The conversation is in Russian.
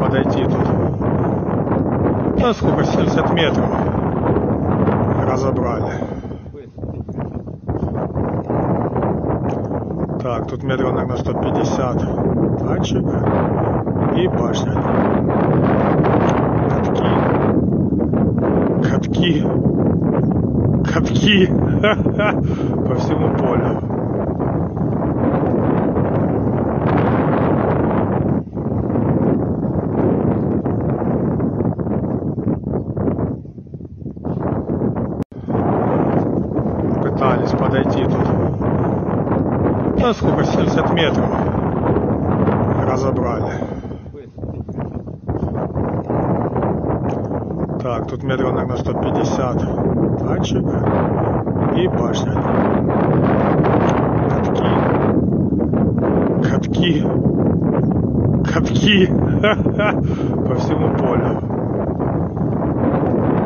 подойти тут. Ну, сколько, 70 метров. Разобрали. Так, тут метров, наверное, 150. Танчик. И башня. Катки. Катки. По всему полю. Пытались подойти тут. Ну, сколько, 70 метров. Разобрали. Так, тут метров, наверное, 150. Танчик. И башня. Катки. Катки. По всему полю.